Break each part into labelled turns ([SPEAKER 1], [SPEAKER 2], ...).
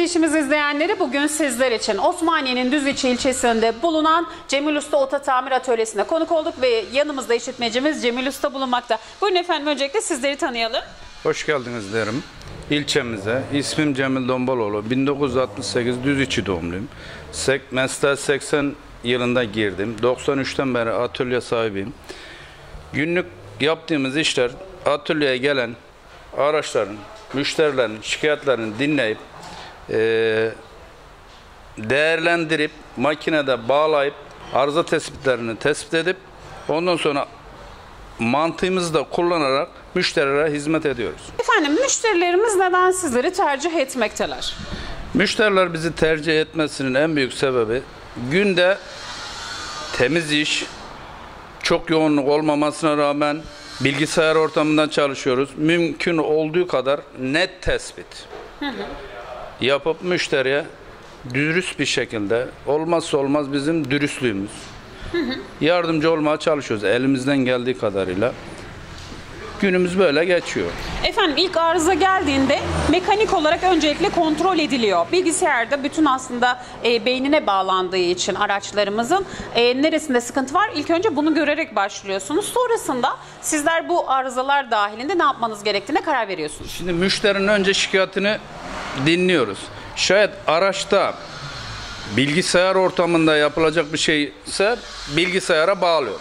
[SPEAKER 1] işimiz izleyenleri, bugün sizler için Osmaniye'nin Düziçi ilçesinde bulunan Cemil Usta Oto Tamir Atölyesi'ne konuk olduk ve yanımızda işletmecimiz Cemil Usta bulunmakta. Buyurun efendim, öncelikle sizleri tanıyalım.
[SPEAKER 2] Hoş geldiniz derim ilçemize. İsmim Cemil Dombaloğlu. 1968 Düziçi doğumluyum. Mesleğe 80 yılında girdim. 93'ten beri atölye sahibiyim. Günlük yaptığımız işler, atölyeye gelen araçların, müşterilerin şikayetlerini dinleyip değerlendirip makinede bağlayıp arıza tespitlerini tespit edip ondan sonra mantığımızı da kullanarak müşterilere hizmet ediyoruz.
[SPEAKER 1] Efendim, müşterilerimiz neden sizleri tercih etmekteler?
[SPEAKER 2] Müşteriler bizi tercih etmesinin en büyük sebebi günde temiz iş, çok yoğunluk olmamasına rağmen bilgisayar ortamından çalışıyoruz. Mümkün olduğu kadar net tespit yapıp müşteriye dürüst bir şekilde, olmazsa olmaz bizim dürüstlüğümüz. Yardımcı olmaya çalışıyoruz elimizden geldiği kadarıyla. Günümüz böyle geçiyor.
[SPEAKER 1] Efendim, ilk arıza geldiğinde mekanik olarak öncelikle kontrol ediliyor. Bilgisayarda bütün aslında beynine bağlandığı için araçlarımızın neresinde sıkıntı var, İlk önce bunu görerek başlıyorsunuz. Sonrasında sizler bu arızalar dahilinde ne yapmanız gerektiğine karar veriyorsunuz.
[SPEAKER 2] Şimdi müşterinin önce şikayetini dinliyoruz. Şayet araçta bilgisayar ortamında yapılacak bir şeyse bilgisayara bağlıyoruz.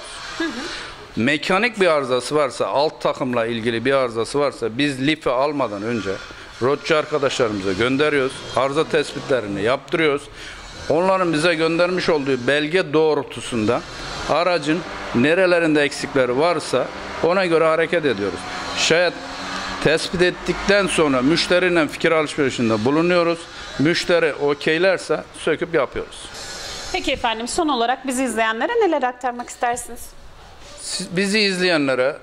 [SPEAKER 2] Mekanik bir arızası varsa, alt takımla ilgili bir arızası varsa biz lifi almadan önce rotçu arkadaşlarımıza gönderiyoruz. Arıza tespitlerini yaptırıyoruz. Onların bize göndermiş olduğu belge doğrultusunda aracın nerelerinde eksikleri varsa ona göre hareket ediyoruz. Şayet tespit ettikten sonra müşteriyle fikir alışverişinde bulunuyoruz. Müşteri okeylerse söküp yapıyoruz.
[SPEAKER 1] Peki efendim, son olarak bizi izleyenlere neler aktarmak istersiniz?
[SPEAKER 2] Bizi izleyenlere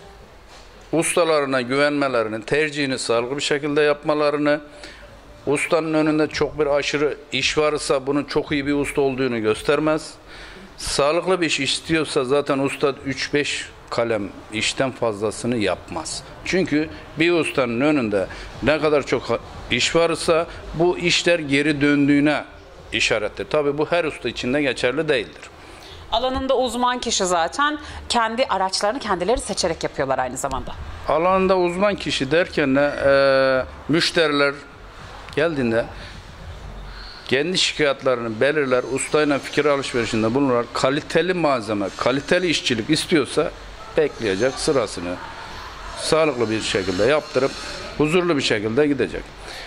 [SPEAKER 2] ustalarına güvenmelerini, tercihini sağlıklı bir şekilde yapmalarını, ustanın önünde çok bir aşırı iş varsa bunun çok iyi bir usta olduğunu göstermez. Sağlıklı bir iş istiyorsa zaten usta 3-5 kalem işten fazlasını yapmaz. Çünkü bir ustanın önünde ne kadar çok iş varsa bu işler geri döndüğüne işarettir. Tabii bu her usta için de geçerli değildir.
[SPEAKER 1] Alanında uzman kişi zaten kendi araçlarını kendileri seçerek yapıyorlar aynı zamanda.
[SPEAKER 2] Alanında uzman kişi derken de müşteriler geldiğinde kendi şikayetlerini belirler, ustayla fikir alışverişinde bulunurlar. Kaliteli malzeme, kaliteli işçilik istiyorsa bekleyecek, sırasını sağlıklı bir şekilde yaptırıp huzurlu bir şekilde gidecek.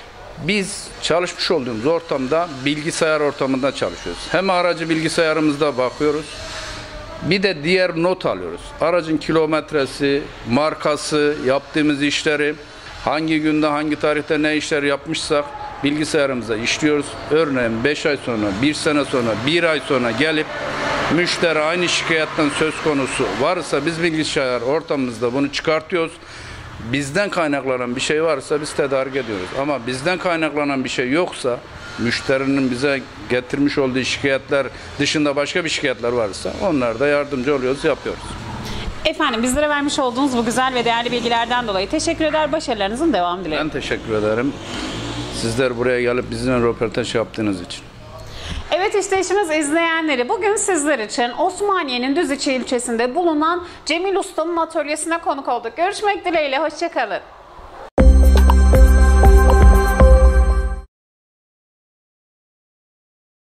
[SPEAKER 2] Biz çalışmış olduğumuz ortamda bilgisayar ortamında çalışıyoruz. Hem aracı bilgisayarımızda bakıyoruz, bir de diğer not alıyoruz. Aracın kilometresi, markası, yaptığımız işleri, hangi günde, hangi tarihte ne işler yapmışsak bilgisayarımıza işliyoruz. Örneğin 5 ay sonra, 1 sene sonra, 1 ay sonra gelip müşteri aynı şikayetten söz konusu varsa biz bilgisayar ortamımızda bunu çıkartıyoruz. Bizden kaynaklanan bir şey varsa biz tedarik ediyoruz. Ama bizden kaynaklanan bir şey yoksa, müşterinin bize getirmiş olduğu şikayetler dışında başka bir şikayetler varsa onlarda yardımcı oluyoruz, yapıyoruz.
[SPEAKER 1] Efendim, bizlere vermiş olduğunuz bu güzel ve değerli bilgilerden dolayı teşekkür eder, başarılarınızın devamını dilerim.
[SPEAKER 2] Ben teşekkür ederim. Sizler buraya gelip bizimle röportaj yaptığınız için.
[SPEAKER 1] Evet, işte işimiz izleyenleri, bugün sizler için Osmaniye'nin Düziçi ilçesinde bulunan Cemil Usta'nın atölyesine konuk olduk. Görüşmek dileğiyle, hoşça kalın.